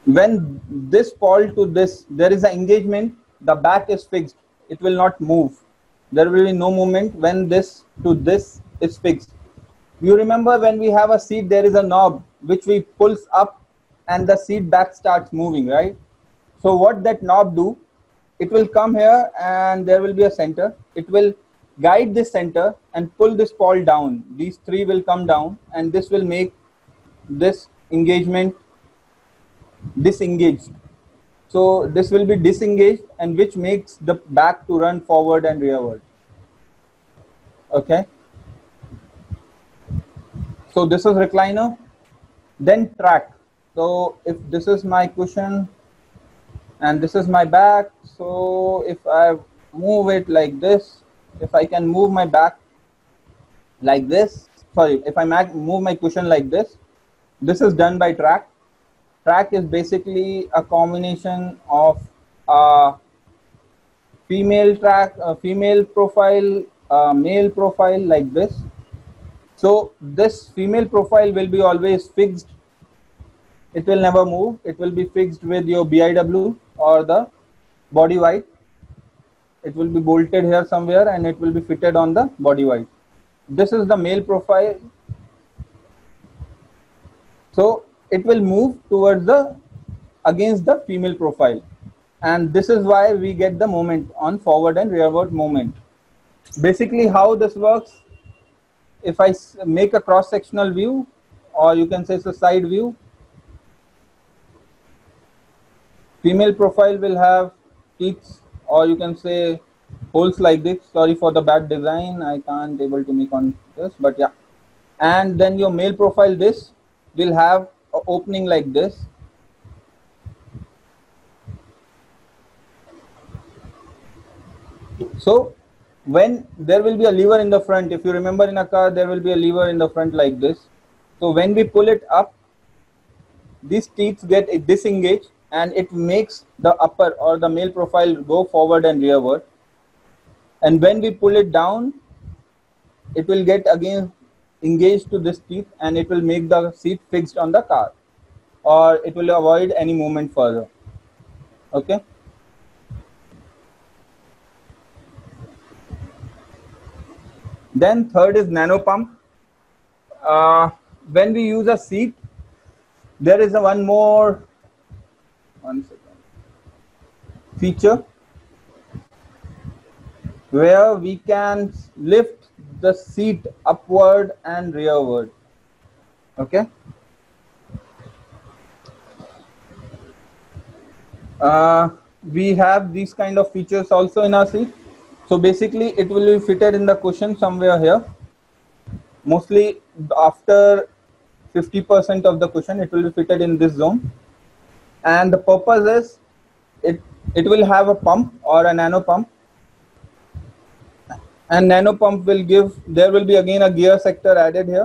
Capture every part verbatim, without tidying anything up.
When this fall to this, there is an engagement, the back is fixed, it will not move. There will be no movement when this to this is fixed. You remember when we have a seat, there is a knob which we pulls up and the seat back starts moving, right? So what that knob do, it will come here and there will be a center. It will guide this center and pull this ball down. These three will come down and this will make this engagement disengaged. So this will be disengaged, and which makes the back to run forward and rearward. Okay. So this is recliner. Then track. So if this is my cushion and this is my back, so if I move it like this, if I can move my back like this, sorry, if I move my cushion like this, this is done by track. Track is basically a combination of a female track, a female profile, a male profile like this. So this female profile will be always fixed. It will never move. It will be fixed with your B I W or the body white. It will be bolted here somewhere and it will be fitted on the body white. This is the male profile. So it will move towards the against the female profile, and this is why we get the moment on forward and rearward movement. Basically how this works, if I make a cross-sectional view, or you can say it's a side view, female profile will have teeth, or you can say holes like this. Sorry for the bad design, I can't able to make on this, but yeah. And then your male profile, this will have an opening like this. So when there will be a lever in the front, if you remember in a car, there will be a lever in the front like this. So when we pull it up, these teeth get disengaged and it makes the upper or the male profile go forward and rearward. And when we pull it down, it will get again engaged to this teeth and it will make the seat fixed on the car, or it will avoid any movement further. Okay. Then third is nano pump. Uh, when we use a seat, there is a one more one second, feature where we can lift the seat upward and rearward. Okay. Uh, we have these kind of features also in our seat. So basically it will be fitted in the cushion somewhere here. Mostly after fifty percent of the cushion, it will be fitted in this zone. And the purpose is it, it will have a pump or a nano pump. And nano pump will give, there will be again a gear sector added here,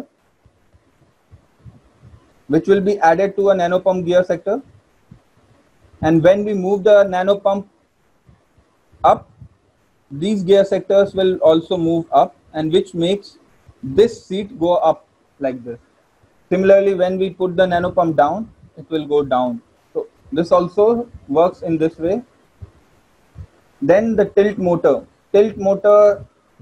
which will be added to a nano pump gear sector. And when we move the nano pump up, these gear sectors will also move up, and which makes this seat go up like this. Similarly, when we put the nano pump down, it will go down. So this also works in this way. Then the tilt motor. Tilt motor,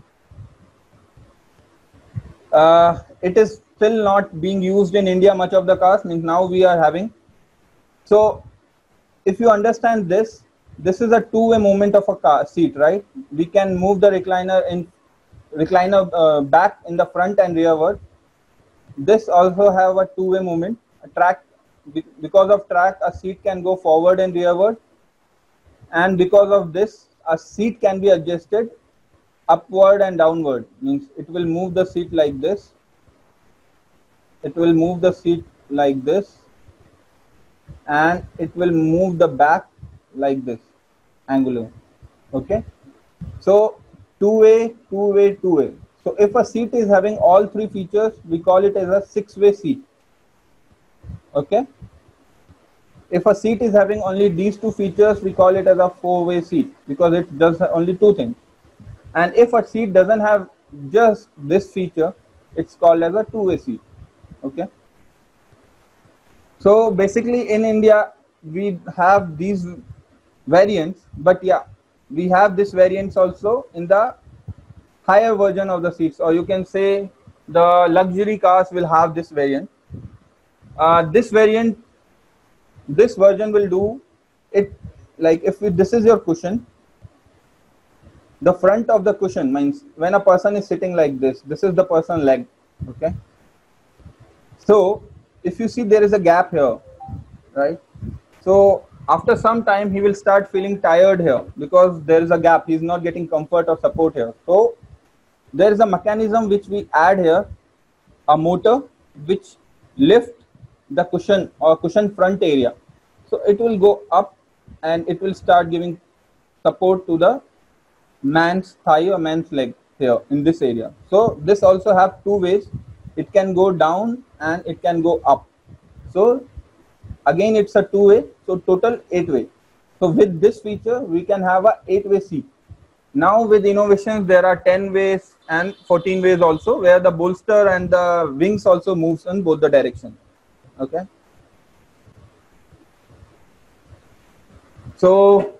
uh, it is still not being used in India much of the cars, means now we are having. So if you understand this, this is a two-way movement of a car seat, right? We can move the recliner in recliner uh, back in the front and rearward. This also have a two-way movement. A track, because of track, a seat can go forward and rearward, and because of this, a seat can be adjusted upward and downward. Means it will move the seat like this. It will move the seat like this, and it will move the back like this, angular. Okay. So two-way, two-way, two-way. So if a seat is having all three features, we call it as a six-way seat. Okay. If a seat is having only these two features, we call it as a four-way seat, because it does only two things. And if a seat doesn't have just this feature, it's called as a two-way seat. Okay. So basically in India, we have these variants, but yeah, we have this variants also in the higher version of the seats, or you can say the luxury cars will have this variant. Uh, this variant, this version will do it like if we, this is your cushion, the front of the cushion means when a person is sitting like this, this is the person leg, okay? So if you see there is a gap here, right? So after some time he will start feeling tired here because there is a gap, he is not getting comfort or support here. So there is a mechanism which we add here, a motor which lift the cushion or cushion front area. So it will go up and it will start giving support to the man's thigh or man's leg here in this area. So this also have two ways. It can go down and it can go up. So again it's a two way, so total eight way. So with this feature we can have a eight way seat. Now with innovations there are ten ways and fourteen ways also, where the bolster and the wings also moves in both the directions. Okay. So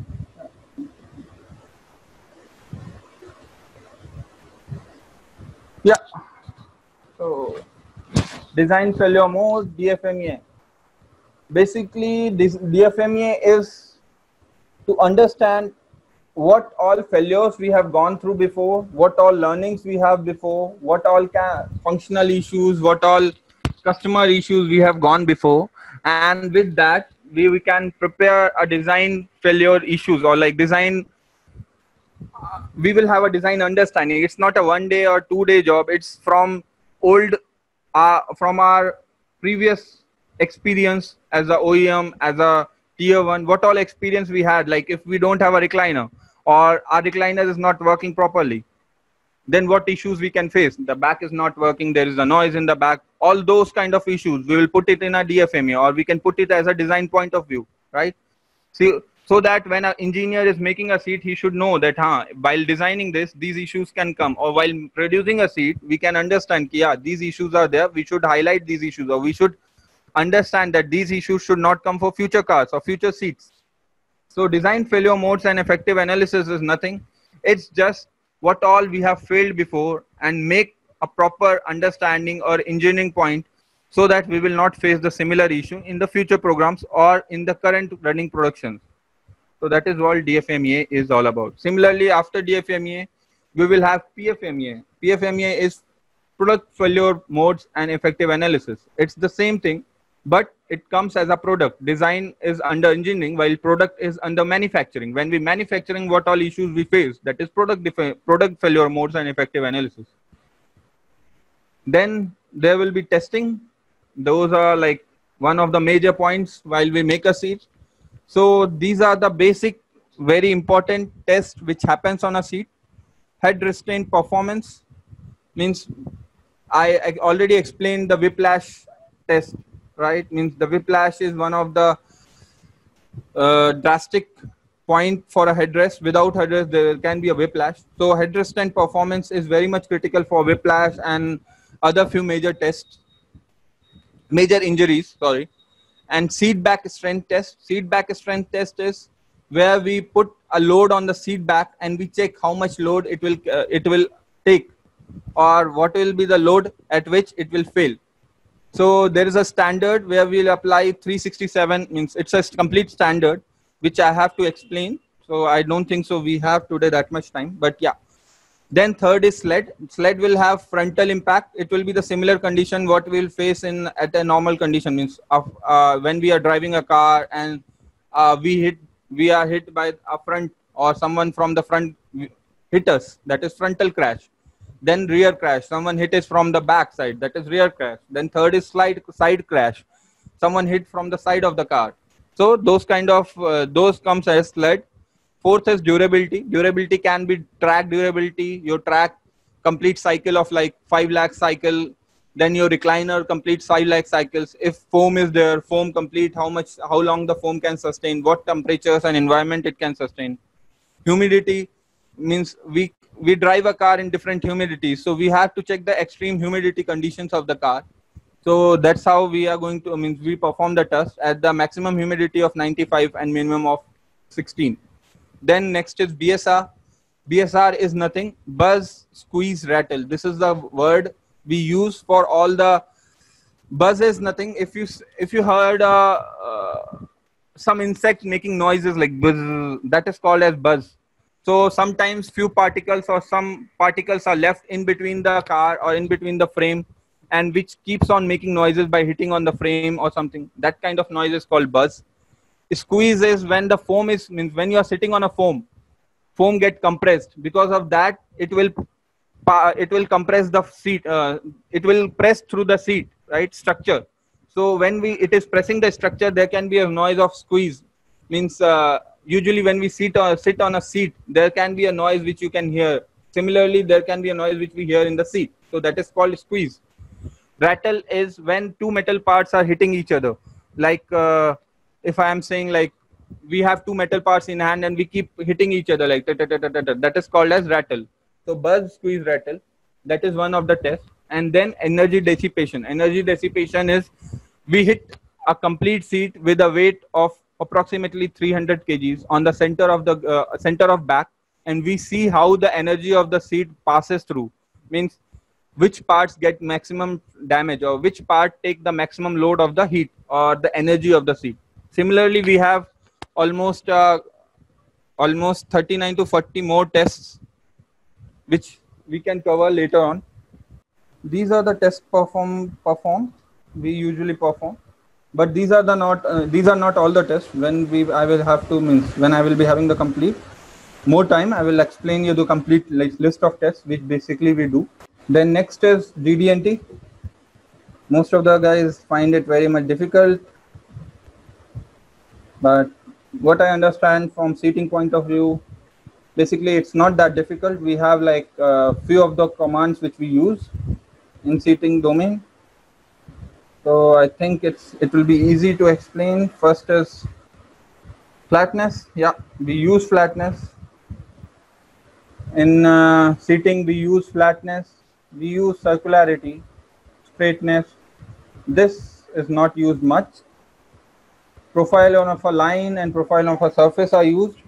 yeah. So design failure mode, D F M E A. Basically this D F M E A is to understand what all failures we have gone through before, what all learnings we have before, what all can, functional issues, what all customer issues we have gone before, and with that we, we can prepare a design failure issues, or like design, uh, we will have a design understanding. It's not a one day or two day job, it's from old, uh, from our previous experience as a O E M, as a tier one, what all experience we had. Like if we don't have a recliner or our recliner is not working properly, then what issues we can face? The back is not working, there is a noise in the back, all those kind of issues we will put it in a D F M E A, or we can put it as a design point of view, right? See, so that when an engineer is making a seat, he should know that huh, while designing this, these issues can come, or while producing a seat we can understand, yeah, these issues are there, we should highlight these issues, or we should understand that these issues should not come for future cars or future seats. So design failure modes and effective analysis is nothing, it's just what all we have failed before and make a proper understanding or engineering point so that we will not face the similar issue in the future programs or in the current running productions. So that is what D F M E A is all about. Similarly, after D F M E A, we will have P F M E A. P F M E A is product failure modes and effective analysis. It's the same thing, but it comes as a product. Design is under engineering, while product is under manufacturing. When we manufacturing, what all issues we face, that is product product failure modes and effective analysis. Then there will be testing. Those are like one of the major points while we make a seat. So these are the basic, very important tests which happens on a seat. Head restraint performance means I, I already explained the whiplash test, right? Means the whiplash is one of the uh, drastic point for a headrest. Without headrest, there can be a whiplash. So headrest and performance is very much critical for whiplash and other few major tests, major injuries, sorry. And seat back strength test. Seat back strength test is where we put a load on the seat back and we check how much load it will uh, it will take, or what will be the load at which it will fail. So there is a standard where we'll apply three sixty-seven, means it's a complete standard which I have to explain. So I don't think so we have today that much time, but yeah. Then third is sled. Sled will have frontal impact. It will be the similar condition what we'll face in at a normal condition, means of, uh, when we are driving a car and uh, we hit we are hit by a front, or someone from the front hit us, that is frontal crash. Then rear crash, someone hit us from the back side, that is rear crash. Then third is slide side crash, someone hit from the side of the car. So those kind of uh, those comes as sled. Fourth is durability. Durability can be track durability. Your track complete cycle of like five lakh cycle. Then your recliner complete five lakh cycles. If foam is there, foam complete how much, how long the foam can sustain, what temperatures and environment it can sustain. Humidity means we we drive a car in different humidities, so we have to check the extreme humidity conditions of the car. So that's how we are going to, I mean, we perform the test at the maximum humidity of ninety-five and minimum of sixteen. Then next is B S R. B S R is nothing, buzz, squeeze, rattle. This is the word we use for all the. Buzz is nothing. If you if you heard uh, uh, some insect making noises like buzz, that is called as buzz. So sometimes few particles or some particles are left in between the car or in between the frame, and which keeps on making noises by hitting on the frame or something. That kind of noise is called buzz. Squeeze is when the foam is, means when you are sitting on a foam, foam get compressed. Because of that, it will it will compress the seat. Uh, it will press through the seat, right, structure. So when we it is pressing the structure, there can be a noise of squeeze. Means uh, usually when we sit or sit on a seat, there can be a noise which you can hear. Similarly, there can be a noise which we hear in the seat. So that is called squeeze. Rattle is when two metal parts are hitting each other. Like uh, if I am saying like we have two metal parts in hand and we keep hitting each other like that, that, that, that, that is called as rattle. So buzz, squeeze, rattle, that is one of the tests. And then energy dissipation. Energy dissipation is we hit a complete seat with a weight of approximately three hundred kilograms on the center of the uh, center of back, and we see how the energy of the seat passes through. Means which parts get maximum damage or which part take the maximum load of the heat or the energy of the seat. Similarly, we have almost uh, almost thirty-nine to forty more tests which we can cover later on. These are the tests perform performed we usually perform, but these are the not uh, these are not all the tests. When we I will have to means when I will be having the complete more time, I will explain you the complete list of tests which basically we do. Then next is G D N T. Most of the guys find it very much difficult, but what I understand from seating point of view, basically it's not that difficult. We have like a uh, few of the commands which we use in seating domain. So I think it's it will be easy to explain. First is flatness. Yeah, we use flatness. In uh, seating, we use flatness. We use circularity, straightness. This is not used much. Profile of a line and profile of a surface are used.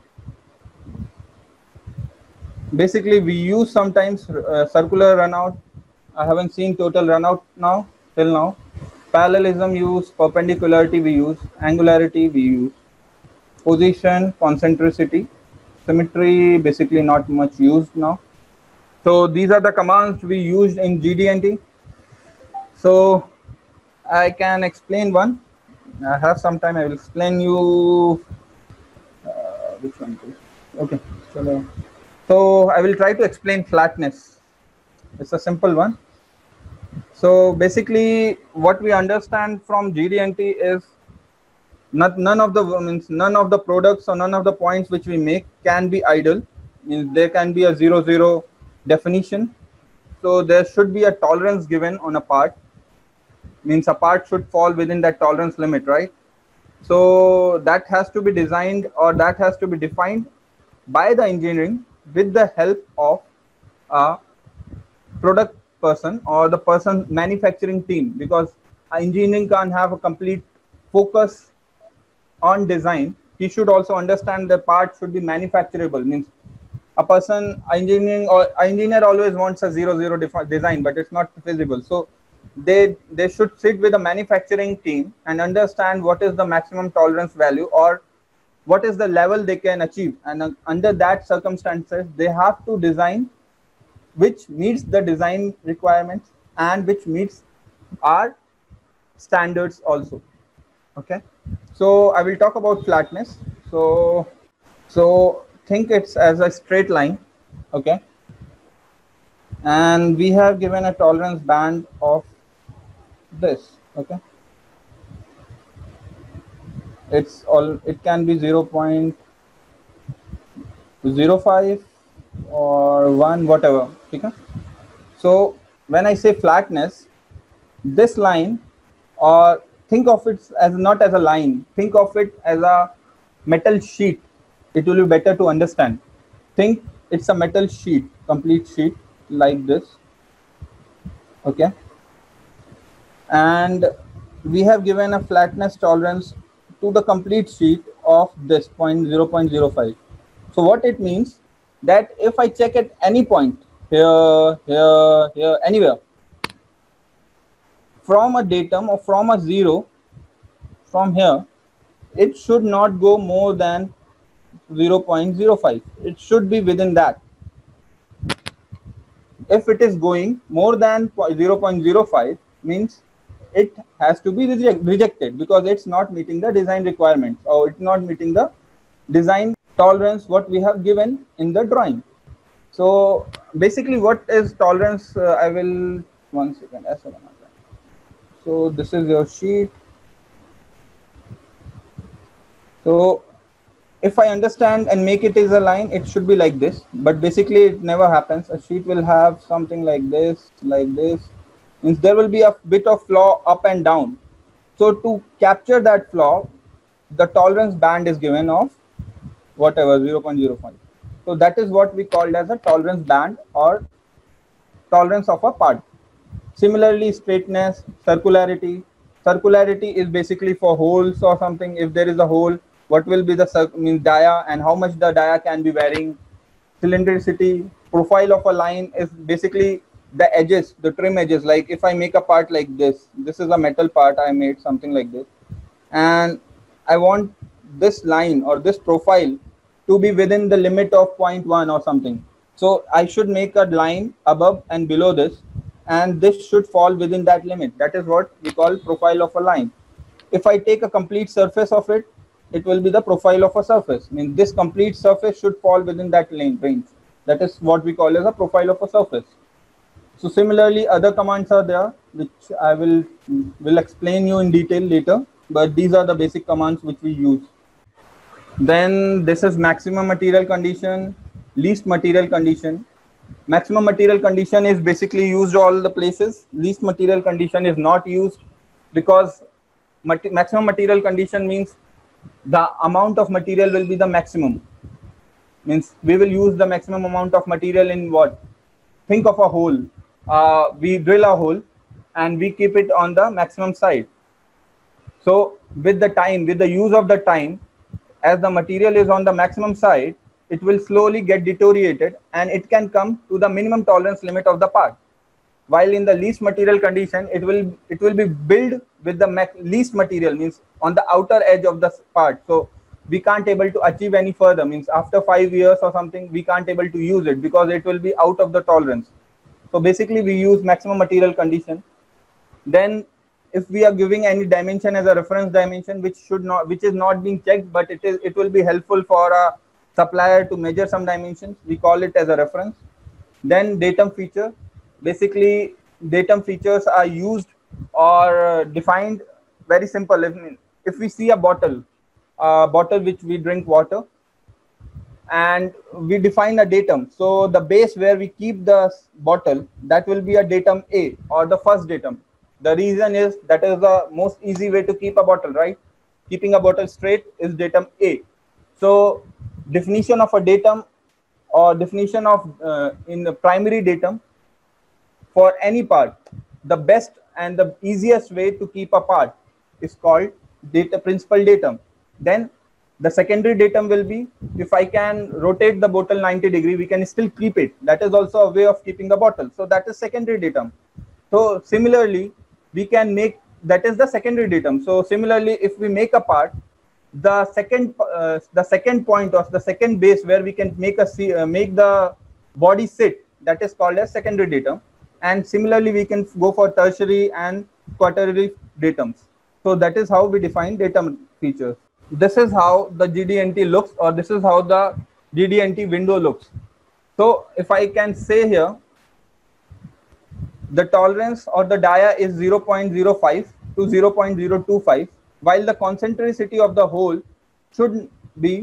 Basically, we use sometimes uh, circular runout. I haven't seen total runout now, till now. Parallelism use, perpendicularity we use, angularity we use, position, concentricity, symmetry basically not much used now. So these are the commands we used in G D N T. So I can explain one. I have some time. I will explain you uh, which one. Okay. So, so I will try to explain flatness. It's a simple one. So basically, what we understand from G D N T is not none of the means none of the products or none of the points which we make can be idle. Means there can be a zero zero definition. So there should be a tolerance given on a part. Means a part should fall within that tolerance limit, right? So that has to be designed or that has to be defined by the engineering with the help of a product person or the person manufacturing team, because engineering can't have a complete focus on design. He should also understand the part should be manufacturable. Means a person engineering or engineer always wants a zero zero design, but it's not feasible. So they they should sit with a manufacturing team and understand what is the maximum tolerance value or what is the level they can achieve, and uh, under that circumstances they have to design which meets the design requirements and which meets our standards also. Okay, so I will talk about flatness. So so think it's as a straight line. Okay, and we have given a tolerance band of this. Okay, it's all it can be zero point zero five or one, whatever. Okay, so when I say flatness, this line, or think of it as not as a line, think of it as a metal sheet. It will be better to understand. Think it's a metal sheet, complete sheet like this. Okay, and we have given a flatness tolerance to the complete sheet of this point zero point zero five. So what it means that if I check at any point here, here, here, anywhere from a datum or from a zero from here, it should not go more than zero point zero five. It should be within that. If it is going more than zero point zero five, means it has to be reject, rejected because it's not meeting the design requirements, or it's not meeting the design tolerance what we have given in the drawing. So basically what is tolerance, uh, I will, one second. So this is your sheet. So if I understand and make it as a line, it should be like this, but basically it never happens. A sheet will have something like this, like this. Means there will be a bit of flaw up and down. So to capture that flaw, the tolerance band is given of whatever zero point zero five. So that is what we called as a tolerance band or tolerance of a part. Similarly, straightness, circularity. Circularity is basically for holes or something. If there is a hole, what will be the mean dia and how much the dia can be varying. Cylindricity, profile of a line is basically the edges, the trim edges. Like if I make a part like this, this is a metal part I made, something like this, and I want this line or this profile to be within the limit of zero point one or something. So I should make a line above and below this, and this should fall within that limit. That is what we call profile of a line. If I take a complete surface of it, it will be the profile of a surface. I mean, this complete surface should fall within that lane range. That is what we call as a profile of a surface. So similarly, other commands are there, which I will will explain you in detail later. But these are the basic commands which we use. Then this is maximum material condition, least material condition. Maximum material condition is basically used all the places. Least material condition is not used because maximum material condition means the amount of material will be the maximum. Means we will use the maximum amount of material in what? Think of a hole. Uh, we drill a hole and we keep it on the maximum side. So with the time, with the use of the time, as the material is on the maximum side, it will slowly get deteriorated and it can come to the minimum tolerance limit of the part. While in the least material condition, it will it will be built with the least material, means on the outer edge of the part. So we can't able to achieve any further, means after five years or something, we can't able to use it because it will be out of the tolerance. So basically we use maximum material condition. Then if we are giving any dimension as a reference dimension, which should not, which is not being checked, but it is, it will be helpful for a supplier to measure some dimensions, we call it as a reference. Then datum feature. Basically, datum features are used or defined very simple. If, if we see a bottle, a bottle which we drink water, and we define a datum. So the base where we keep the bottle, that will be a datum A or the first datum. The reason is that is the most easy way to keep a bottle, right? Keeping a bottle straight is datum A. So definition of a datum or definition of uh, in the primary datum for any part, the best and the easiest way to keep a part is called data principal datum. Then the secondary datum will be, if I can rotate the bottle ninety degree, we can still keep it. That is also a way of keeping the bottle. So that is secondary datum. So similarly, we can make, that is the secondary datum. So similarly, if we make a part, the second uh, the second point or the second base where we can make a uh, make the body sit, that is called as secondary datum. And similarly, we can go for tertiary and quaternary datums. So that is how we define datum features. This is how the G D N T looks, or this is how the G D N T window looks. So if I can say here, the tolerance or the dia is zero point zero five to zero point zero two five, while the concentricity of the hole should be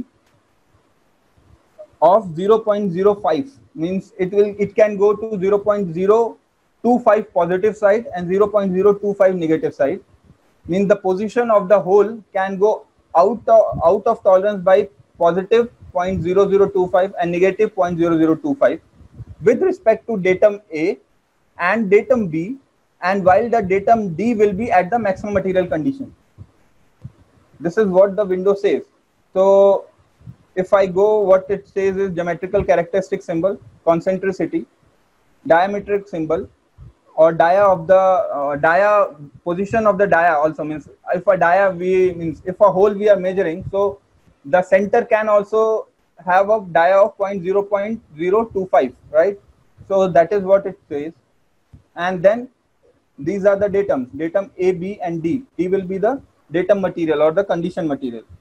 of zero point zero five, means it will it can go to zero point zero two five positive side and zero point zero two five negative side. Means the position of the hole can go out of, out of tolerance by positive zero point zero zero two five and negative zero point zero zero two five. With respect to datum A and datum B, and while the datum D will be at the maximum material condition. This is what the window says. So if I go, what it says is geometrical characteristic symbol, concentricity, diametric symbol, or dia of the uh, dia position of the dia also means if a dia we means if a hole we are measuring, so the center can also have a dia of zero point zero two five, right? So that is what it says. And then these are the datums, datum A, B and D. D will be the datum material or the condition material.